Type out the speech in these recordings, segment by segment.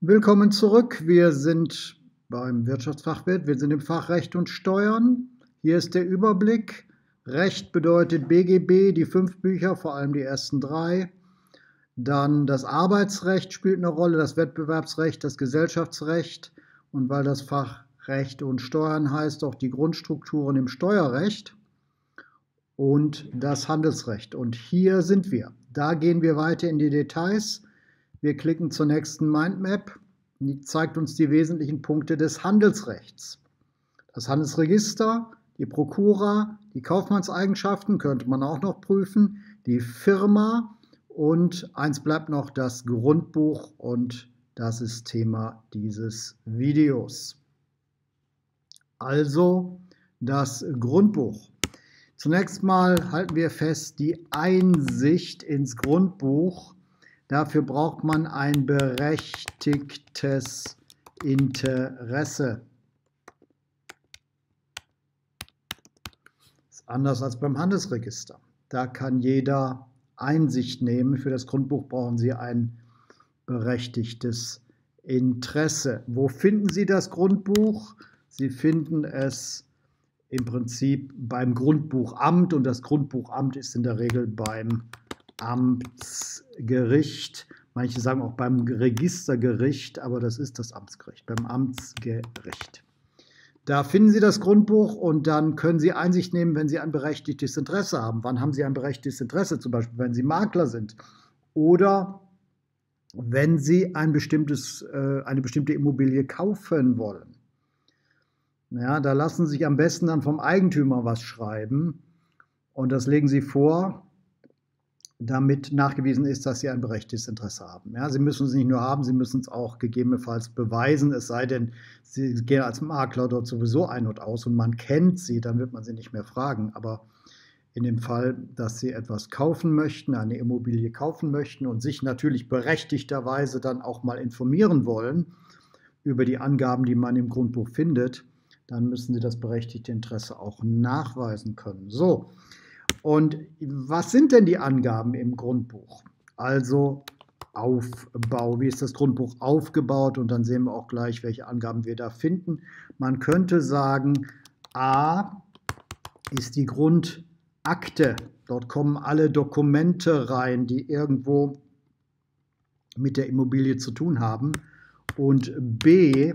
Willkommen zurück. Wir sind beim Wirtschaftsfachwirt. Wir sind im Fach Recht und Steuern. Hier ist der Überblick. Recht bedeutet BGB, die 5 Bücher, vor allem die ersten 3. Dann das Arbeitsrecht spielt eine Rolle, das Wettbewerbsrecht, das Gesellschaftsrecht und weil das Fach Recht und Steuern heißt, auch die Grundstrukturen im Steuerrecht und das Handelsrecht. Und hier sind wir. Da gehen wir weiter in die Details. Wir klicken zur nächsten Mindmap. Die zeigt uns die wesentlichen Punkte des Handelsrechts. Das Handelsregister, die Prokura, die Kaufmannseigenschaften könnte man auch noch prüfen, die Firma und eins bleibt noch das Grundbuch und das ist Thema dieses Videos. Also das Grundbuch. Zunächst mal halten wir fest, die Einsicht ins Grundbuch. Dafür braucht man ein berechtigtes Interesse. Das ist anders als beim Handelsregister. Da kann jeder Einsicht nehmen. Für das Grundbuch brauchen Sie ein berechtigtes Interesse. Wo finden Sie das Grundbuch? Sie finden es im Prinzip beim Grundbuchamt und das Grundbuchamt ist in der Regel beim Amtsgericht. Manche sagen auch beim Registergericht, aber das ist das Amtsgericht, beim Amtsgericht. Da finden Sie das Grundbuch und dann können Sie Einsicht nehmen, wenn Sie ein berechtigtes Interesse haben. Wann haben Sie ein berechtigtes Interesse? Zum Beispiel, wenn Sie Makler sind oder wenn Sie eine bestimmte Immobilie kaufen wollen. Ja, da lassen Sie sich am besten dann vom Eigentümer was schreiben und das legen Sie vor, damit nachgewiesen ist, dass Sie ein berechtigtes Interesse haben. Ja, Sie müssen es nicht nur haben, Sie müssen es auch gegebenenfalls beweisen, es sei denn, Sie gehen als Makler dort sowieso ein und aus und man kennt Sie, dann wird man Sie nicht mehr fragen. Aber in dem Fall, dass Sie etwas kaufen möchten, eine Immobilie kaufen möchten und sich natürlich berechtigterweise dann auch mal informieren wollen über die Angaben, die man im Grundbuch findet, dann müssen Sie das berechtigte Interesse auch nachweisen können. So. Und was sind denn die Angaben im Grundbuch? Also Aufbau, wie ist das Grundbuch aufgebaut? Und dann sehen wir auch gleich, welche Angaben wir da finden. Man könnte sagen, A ist die Grundakte. Dort kommen alle Dokumente rein, die irgendwo mit der Immobilie zu tun haben. Und B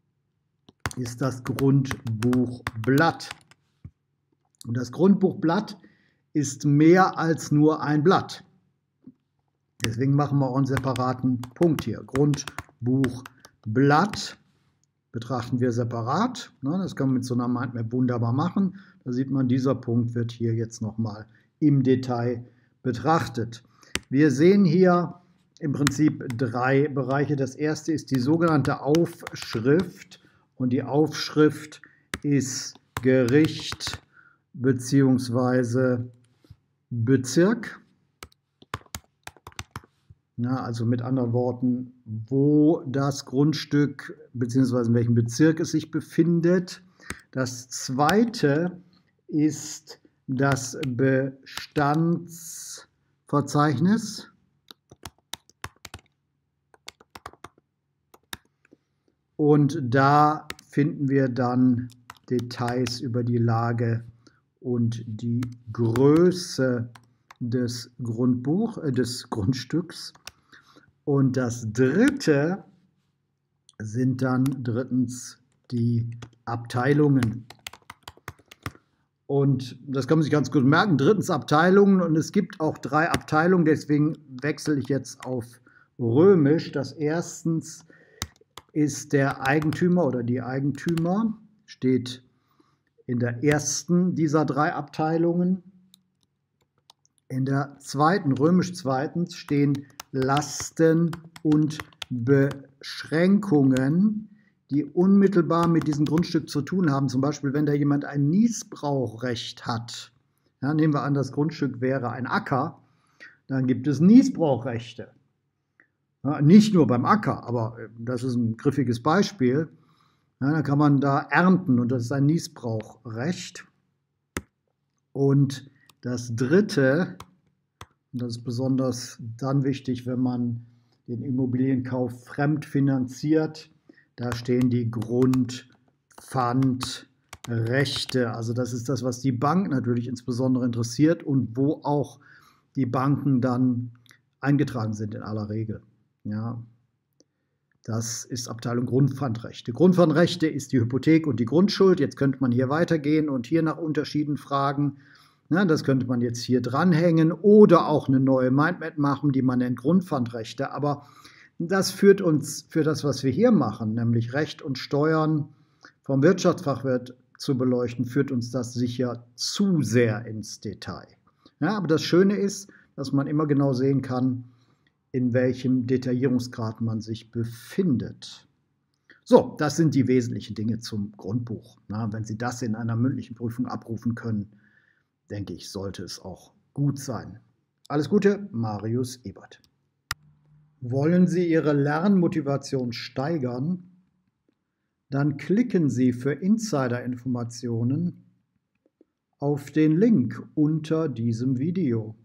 ist das Grundbuchblatt. Und das Grundbuchblatt ist mehr als nur ein Blatt. Deswegen machen wir auch einen separaten Punkt hier. Grundbuchblatt betrachten wir separat. Das kann man mit so einer Mindmap wunderbar machen. Da sieht man, dieser Punkt wird hier jetzt nochmal im Detail betrachtet. Wir sehen hier im Prinzip 3 Bereiche. Das erste ist die sogenannte Aufschrift. Und die Aufschrift ist Gericht bzw. Bezirk, ja, also mit anderen Worten, wo das Grundstück bzw. in welchem Bezirk es sich befindet. Das zweite ist das Bestandsverzeichnis. Und da finden wir dann Details über die Lage und die Größe des Grundstücks. Und das dritte sind dann drittens die Abteilungen. Und das kann man sich ganz gut merken, drittens Abteilungen. Und es gibt auch 3 Abteilungen, deswegen wechsle ich jetzt auf Römisch. Das erstens ist der Eigentümer oder die Eigentümer, steht in der ersten dieser 3 Abteilungen. In der zweiten, römisch zweitens, stehen Lasten und Beschränkungen, die unmittelbar mit diesem Grundstück zu tun haben. Zum Beispiel, wenn da jemand ein Nießbrauchrecht hat. Ja, nehmen wir an, das Grundstück wäre ein Acker, dann gibt es Nießbrauchrechte. Ja, nicht nur beim Acker, aber das ist ein griffiges Beispiel. Ja, dann kann man da ernten und das ist ein Nießbrauchrecht. Und das dritte, und das ist besonders dann wichtig, wenn man den Immobilienkauf fremdfinanziert. Da stehen die Grundpfandrechte. Also das ist das, was die Bank natürlich insbesondere interessiert und wo auch die Banken dann eingetragen sind in aller Regel. Ja, das ist Abteilung Grundpfandrechte. Grundpfandrechte ist die Hypothek und die Grundschuld. Jetzt könnte man hier weitergehen und hier nach Unterschieden fragen. Ja, das könnte man jetzt hier dranhängen oder auch eine neue Mindmap machen, die man nennt Grundpfandrechte. Aber das führt uns für das, was wir hier machen, nämlich Recht und Steuern vom Wirtschaftsfachwirt zu beleuchten, führt uns das sicher zu sehr ins Detail. Ja, aber das Schöne ist, dass man immer genau sehen kann, in welchem Detaillierungsgrad man sich befindet. So, das sind die wesentlichen Dinge zum Grundbuch. Na, wenn Sie das in einer mündlichen Prüfung abrufen können, denke ich, sollte es auch gut sein. Alles Gute, Marius Ebert. Wollen Sie Ihre Lernmotivation steigern? Dann klicken Sie für Insider-Informationen auf den Link unter diesem Video.